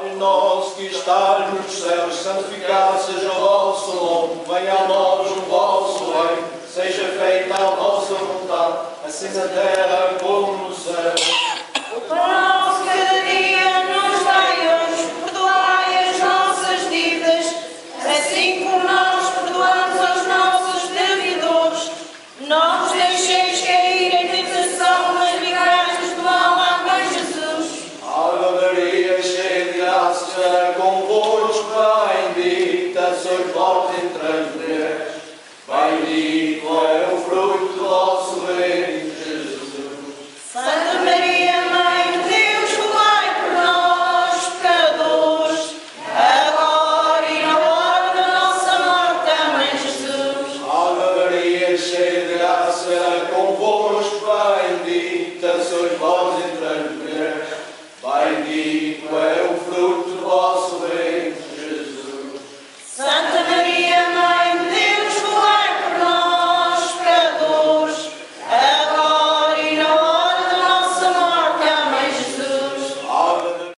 Pai nosso que estás nos céus, santificado seja o vosso nome. Venha a nós o vosso reino. Seja feita a vossa vontade, assim na terra como no céu.